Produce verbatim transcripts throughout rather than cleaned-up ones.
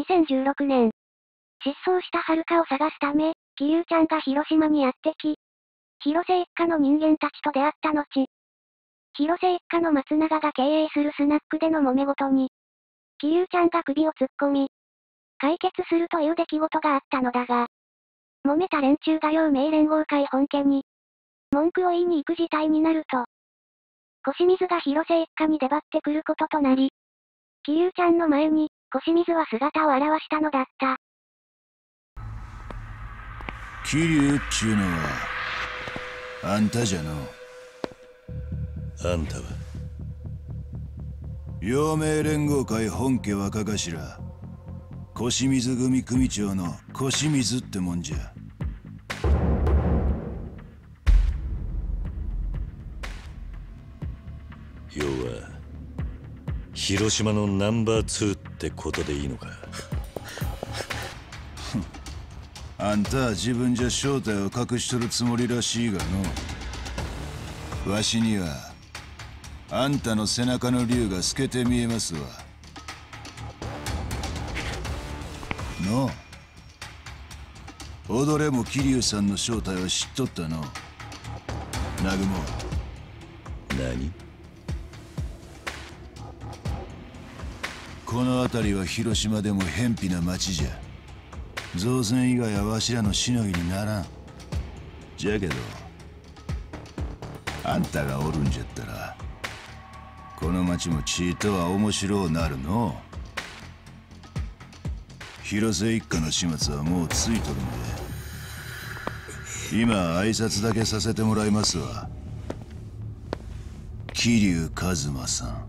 せんじゅうろくねん。失踪した遥を探すため、キリュウちゃんが広島にやってき、広瀬一家の人間たちと出会った後、広瀬一家の松永が経営するスナックでの揉め事に、キリュウちゃんが首を突っ込み、解決するという出来事があったのだが、揉めた連中が陽明連合会本家に、文句を言いに行く事態になると、小清水が広瀬一家に出張ってくることとなり、キリュウちゃんの前に、小清水は姿を現したのだった。 桐生っちゅうのは、あんたじゃの。 あんたは陽明連合会本家若頭、小清水組組長の小清水ってもんじゃ。 要は広島のナンバーツーってことでいいのか。 あんたは自分じゃ正体を隠しとるつもりらしいがの。わしにはあんたの背中の竜が透けて見えますわ。のう、踊れも桐生さんの正体を知っとったの。南雲。 何？ この辺りは広島でも偏僻な町じゃ。造船以外はわしらのしのぎにならん。じゃけどあんたがおるんじゃったらこの町もちいとは面白うなるの。広瀬一家の始末はもうついとるんで、今挨拶だけさせてもらいますわ。桐生一馬さん。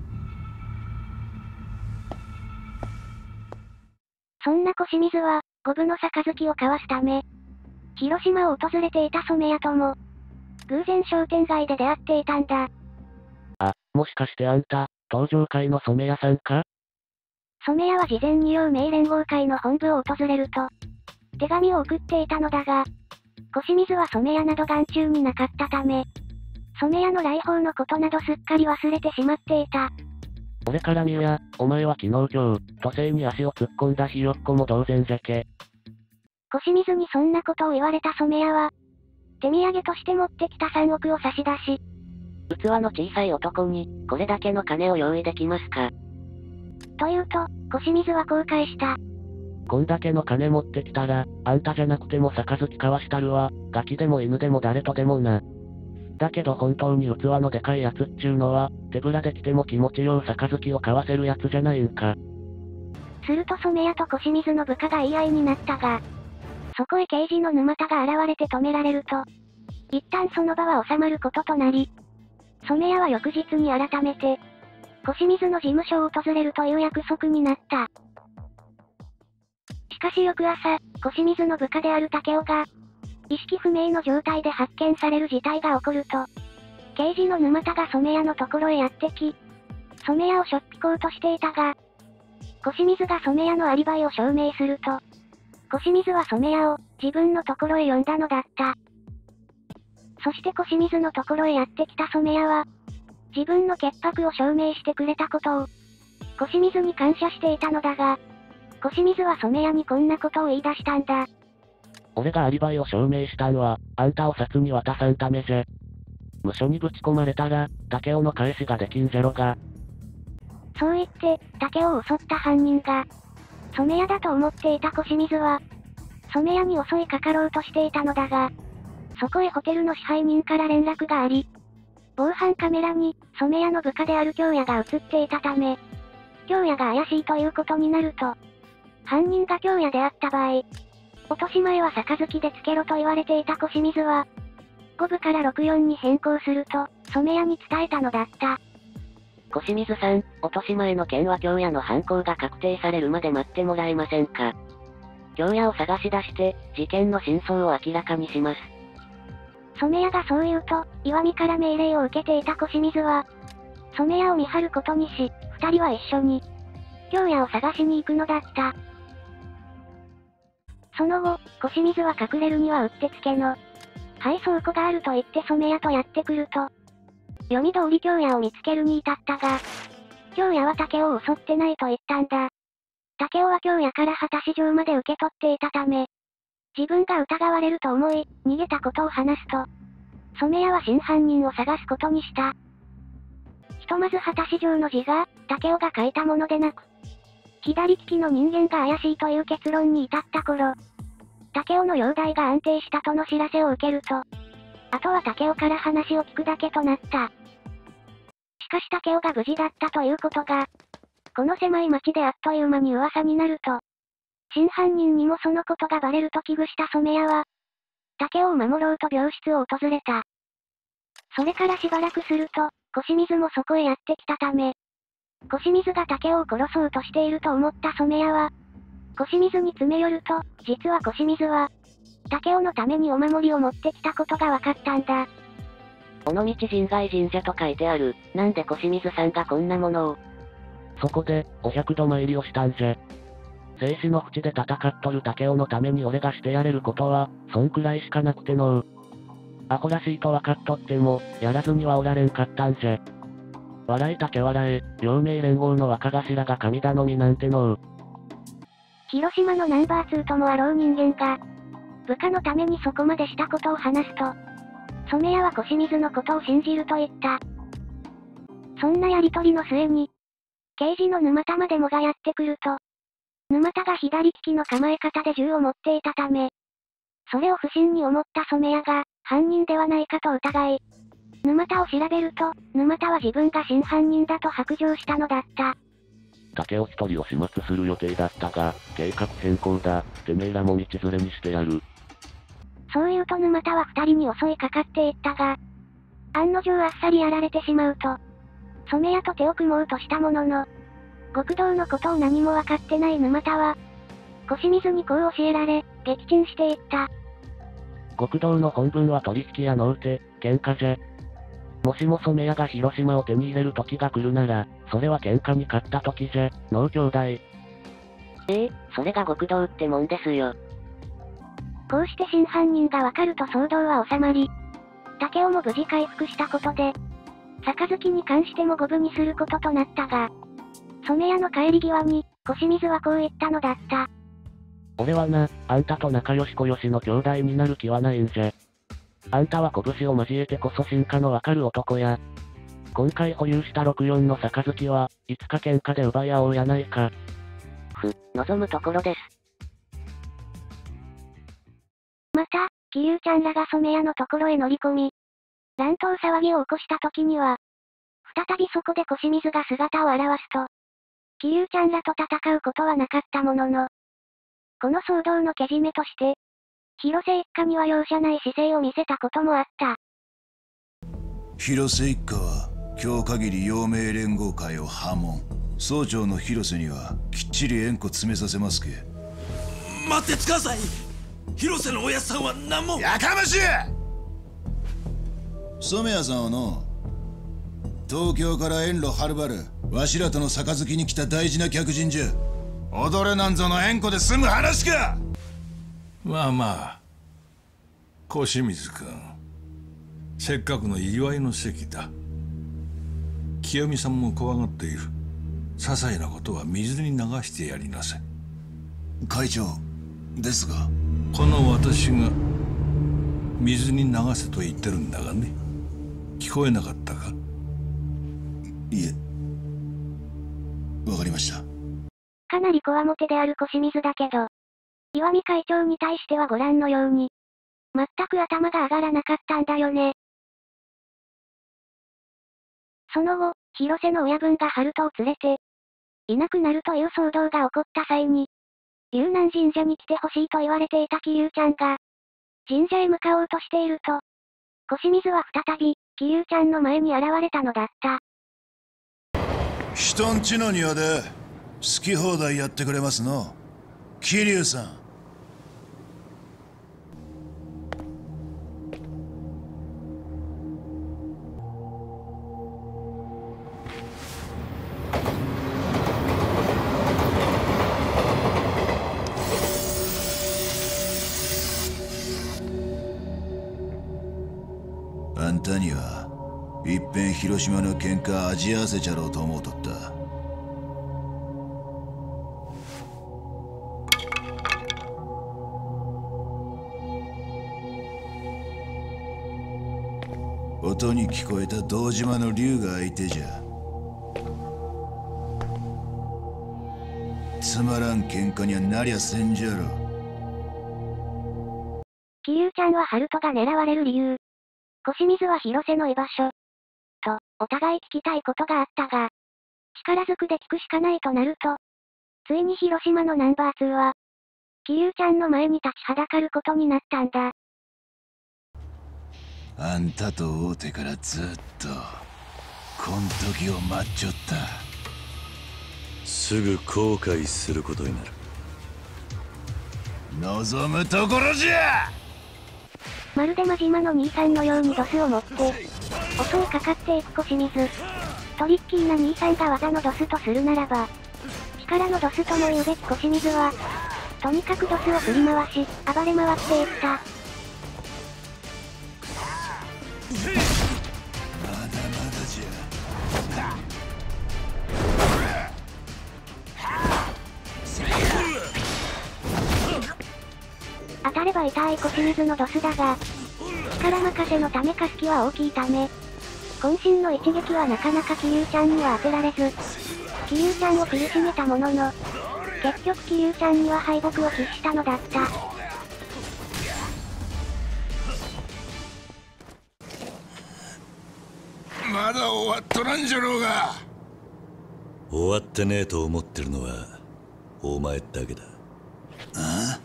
そんな小清水は、五分の杯を交わすため、広島を訪れていた染谷とも、偶然商店街で出会っていたんだ。 あ、もしかしてあんた、登場会の染谷さんか？ 染谷は事前に陽明連合会の本部を訪れると、手紙を送っていたのだが、小清水は染谷など眼中になかったため、染谷の来訪のことなどすっかり忘れてしまっていた。 俺から見や、お前は昨日今日、都政に足を突っ込んだひよっこも同然じゃけ。 小清水にそんなことを言われた染谷は、手土産として持ってきたさんおくを差し出し、 器の小さい男に、これだけの金を用意できますか？ と言うと、小清水はこう返した。 こんだけの金持ってきたら、あんたじゃなくても杯交わしたるわ、ガキでも犬でも誰とでもな。だけど本当に器のでかいやつっちゅうのは、手ぶらで来ても気持ちよう杯を交わせるやつじゃないんか。 すると染谷と小清水の部下が言い合いになったが、そこへ刑事の沼田が現れて止められると、一旦その場は収まることとなり、染谷は翌日に改めて、小清水の事務所を訪れるという約束になった。しかし翌朝、小清水の部下である竹雄が、意識不明の状態で発見される事態が起こると、刑事の沼田が染谷のところへやってき、染谷をしょっぴこうとしていたが、小清水が染谷のアリバイを証明すると、小清水は染谷を自分のところへ呼んだのだった。そして小清水のところへやってきた染谷は、自分の潔白を証明してくれたことを、小清水に感謝していたのだが、小清水は染谷にこんなことを言い出したんだ。 俺がアリバイを証明したんは、あんたを札に渡さんためじゃ。無所にぶち込まれたら、竹雄の返しができんじゃろが。 そう言って、竹雄を襲った犯人が、染谷だと思っていた小清水は、染谷に襲いかかろうとしていたのだが、そこへホテルの支配人から連絡があり、防犯カメラに、染谷の部下である京也が映っていたため、京也が怪しいということになると、犯人が京也であった場合、落とし前は杯でつけろと言われていた小清水は、ごぶからろくよんに変更すると、染谷に伝えたのだった。 小清水さん、落とし前の件は京也の犯行が確定されるまで待ってもらえませんか？京也を探し出して、事件の真相を明らかにします。 染谷がそう言うと、岩見から命令を受けていた小清水は、染谷を見張ることにし、二人は一緒に、京也を探しに行くのだった。その後、小清水は隠れるにはうってつけの、廃倉庫があると言って染谷とやってくると、読み通り京也を見つけるに至ったが、京也は竹雄を襲ってないと言ったんだ。竹竹雄は京屋から果たし状まで受け取っていたため、自分が疑われると思い、逃げたことを話すと、染谷は真犯人を探すことにした。ひとまず果たし状の字が、竹雄が書いたものでなく、左利きの人間が怪しいという結論に至った頃、竹雄の容体が安定したとの知らせを受けると、あとは竹雄から話を聞くだけとなった。しかし竹雄が無事だったということが、この狭い町であっという間に噂になると、真犯人にもそのことがバレると危惧した染谷は、竹雄を守ろうと病室を訪れた。それからしばらくすると、腰水もそこへやってきたため、腰水が竹雄を殺そうとしていると思った染谷は、腰水に詰め寄ると、実は腰水は、竹雄のためにお守りを持ってきたことが分かったんだ。 尾道神外神社と書いてある。なんで腰水さんがこんなものを。 そこで、お百度参りをしたんじゃ。生死の淵で戦っとる竹雄のために俺がしてやれることは、そんくらいしかなくてのう。アホらしいと分かっとっても、やらずにはおられんかったんじゃ。笑い竹笑え、両名連合の若頭が神頼みなんてのう。 広島のナンバーツーともあろう人間が、部下のためにそこまでしたことを話すと、染谷は腰水のことを信じると言った。そんなやりとりの末に、刑事の沼田までもがやってくると、沼田が左利きの構え方で銃を持っていたため、それを不審に思った染谷が、犯人ではないかと疑い、沼田を調べると、沼田は自分が真犯人だと白状したのだった。 竹雄一人を始末する予定だったが、計画変更だ、てめえらも道連れにしてやる。 そう言うと沼田は二人に襲いかかっていったが、案の定あっさりやられてしまうと、染谷と手を組もうとしたものの、極道のことを何も分かってない沼田は、腰水にこう教えられ、撃沈していった。 極道の本分は取引やのうて、喧嘩じゃ。もしも染谷が広島を手に入れる時が来るなら、それは喧嘩に勝った時じゃ、のう兄弟。 ええ、それが極道ってもんですよ。 こうして真犯人がわかると騒動は収まり、竹雄も無事回復したことで、杯に関しても五分にすることとなったが、染谷の帰り際に、腰水はこう言ったのだった。 俺はな、あんたと仲良し小良しの兄弟になる気はないんじゃ。あんたは拳を交えてこそ進化のわかる男や。今回保有したろくよんの杯は、いつか喧嘩で奪い合おうやないか。 ふ、望むところです。 また、桐生ちゃんらが染谷のところへ乗り込み、乱闘騒ぎを起こした時には、再びそこで腰水が姿を現すと、桐生ちゃんらと戦うことはなかったものの、この騒動のけじめとして、広瀬一家には容赦ない姿勢を見せたこともあった。 広瀬一家は、今日限り陽明連合会を破門。総長の広瀬には、きっちり縁故詰めさせますけ。 待ってください。広瀬のおやさんは何も。 やかましい。染谷さんはの、東京から遠路はるばる、わしらとの杯に来た大事な客人じゃ。踊れなんぞの縁故で済む話か。 まあまあ、腰水君、せっかくの祝いの席だ。清美さんも怖がっている。些細なことは水に流してやりなさい。 会長ですが、 この私が水に流せと言ってるんだがね。聞こえなかったか？ いえ、わかりました。 かなりこわもてである腰水だけど、岩見会長に対してはご覧のように、全く頭が上がらなかったんだよね。その後、広瀬の親分が春人を連れて、いなくなるという騒動が起こった際に、龍南神社に来てほしいと言われていた桐生ちゃんが、神社へ向かおうとしていると、腰水は再び、桐生ちゃんの前に現れたのだった。 人んちの庭で、好き放題やってくれますの、桐生さん。あんたにはいっぺん広島の喧嘩味合わせちゃろうと思うとった。 音に聞こえた堂島の竜が相手じゃ。つまらん喧嘩にはなりゃせんじゃろ。 桐生ちゃんは春人が狙われる理由。小清水は広瀬の居場所。と、お互い聞きたいことがあったが、力ずくで聞くしかないとなると、ついに広島のナンバーツーは、桐生ちゃんの前に立ちはだかることになったんだ。 あんたと会うてからずっと、こん時を待っちょった。 すぐ後悔することになる。 望むところじゃ。 まるで真島の兄さんのようにドスを持って、襲いかかっていく小清水。トリッキーな兄さんが技のドスとするならば、力のドスとも言うべき小清水は、とにかくドスを振り回し、暴れ回っていった。 まだまだじゃ。 当たれば痛い小清水のドスだが、力任せのためか隙は大きいため、渾身の一撃はなかなか桐生ちゃんには当てられず、桐生ちゃんを苦しめたものの、結局桐生ちゃんには敗北を喫したのだった。 まだ終わっとらんじゃろうが。 終わってねえと思ってるのはお前だけだ。 あ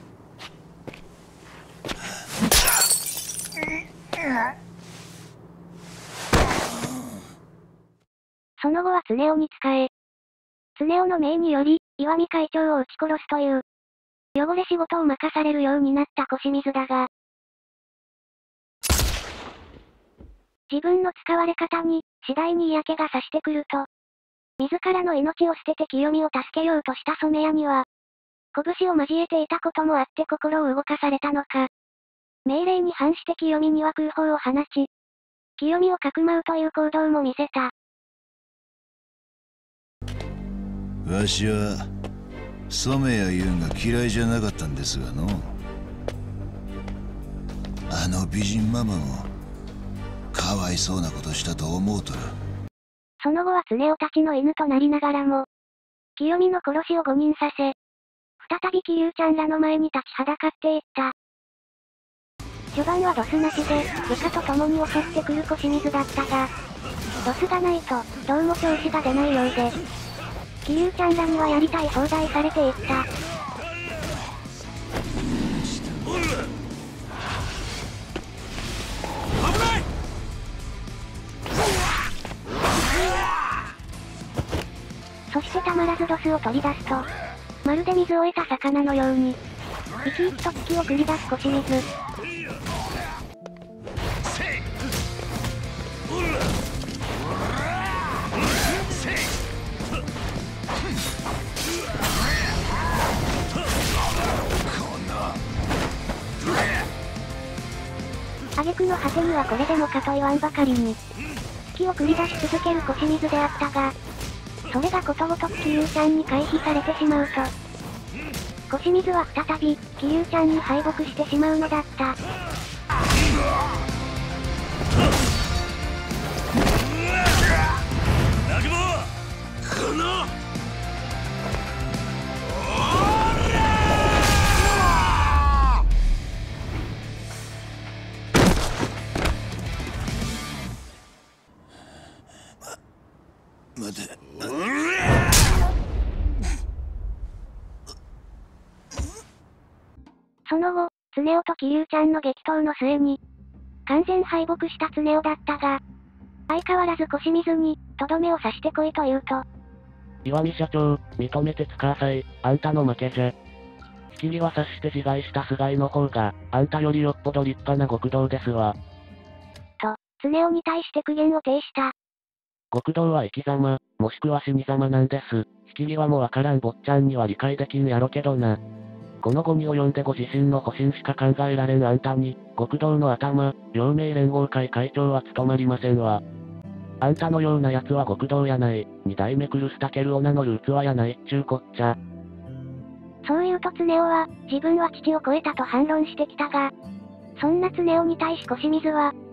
その後は常雄に仕え、常雄の命により、岩見会長を撃ち殺すという、汚れ仕事を任されるようになった小清水だが、自分の使われ方に、次第に嫌気がさしてくると、自らの命を捨てて清美を助けようとした染谷には、拳を交えていたこともあって心を動かされたのか、命令に反して清美には空砲を放ち、清美をかくまうという行動も見せた。 わしは染谷優が嫌いじゃなかったんですがの。あの美人ママもかわいそうなことしたと思うとる。 その後は常雄たちの犬となりながらも、清美の殺しを誤認させ、再び桐生ちゃんらの前に立ちはだかっていった。序盤はドスなしで、部下と共に襲ってくる小清水だったが、ドスがないと、どうも調子が出ないようで、桐生ちゃんらにはやりたい放題されていった。そしてたまらずドスを取り出すと、まるで水を得た魚のように、生き生きと突きを繰り出す小清水。挙句の果てにはこれでもかと言わんばかりに、突きを繰り出し続ける小清水であったが、それがことごとく桐生ちゃんに回避されてしまうと、小清水は再び、桐生ちゃんに敗北してしまうのだった。 この待て。 その後、常雄と桐生ちゃんの激闘の末に、完全敗北した常雄だったが、相変わらず小清水に、とどめを刺してこいと言うと、 岩見社長、認めてつかさい、あんたの負けじゃ。仕切りは察して自害した菅井の方が、あんたよりよっぽど立派な極道ですわ。 と、常雄に対して苦言を呈した。 極道は生き様、もしくは死に様なんです。仕切りはもうわからん坊ちゃんには理解できんやろけどな。このゴミを読んでご自身の保身しか考えられんあんたに、極道の頭、陽明連合会会長は務まりませんわ。あんたのような奴は極道やない、二代目クルスタケルを名乗る器やないっちゅうこっちゃ。 そう言うと常雄は、自分は父を超えたと反論してきたが、そんな常雄に対し小清水は、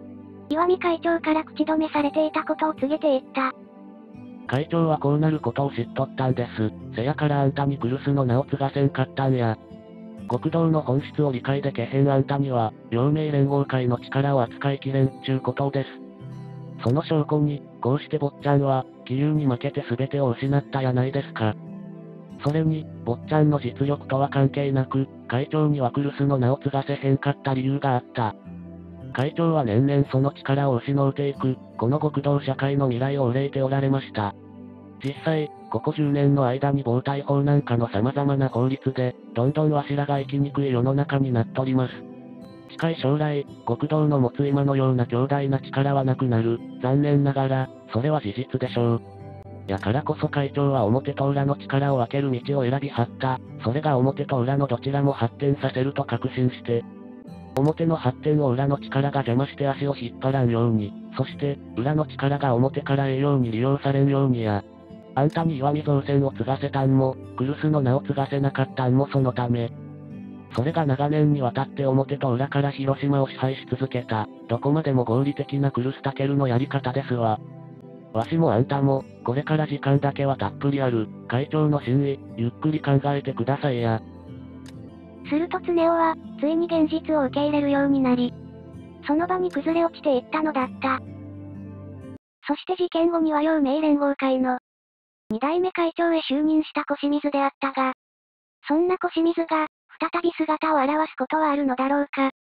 岩見会長から口止めされていたことを告げていった。 会長はこうなることを知っとったんです。せやからあんたにクルスの名を継がせんかったんや。極道の本質を理解でけへんあんたには、陽明連合会の力を扱いきれんっちゅうことです。その証拠に、こうして坊ちゃんは、気流に負けて全てを失ったやないですか。それに、坊ちゃんの実力とは関係なく、会長にはクルスの名を継がせへんかった理由があった。会長は年々その力を失うていく、この極道社会の未来を憂いておられました。実際、ここじゅうねんの間に暴対法なんかの様々な法律で、どんどんわしらが生きにくい世の中になっとります。近い将来、極道の持つ今のような強大な力はなくなる。残念ながら、それは事実でしょう。やからこそ会長は表と裏の力を分ける道を選びはった。それが表と裏のどちらも発展させると確信して、表の発展を裏の力が邪魔して足を引っ張らんように、そして、裏の力が表から栄養に利用されんようにや。あんたに岩見造船を継がせたんも、クルスの名を継がせなかったんもそのため。それが長年にわたって表と裏から広島を支配し続けた、どこまでも合理的なクルスタケルのやり方ですわ。わしもあんたも、これから時間だけはたっぷりある、会長の真意、ゆっくり考えてくださいや。 すると常雄は、ついに現実を受け入れるようになり、その場に崩れ落ちていったのだった。そして事件後には陽明連合会の、二代目会長へ就任した小清水であったが、そんな小清水が、再び姿を現すことはあるのだろうか。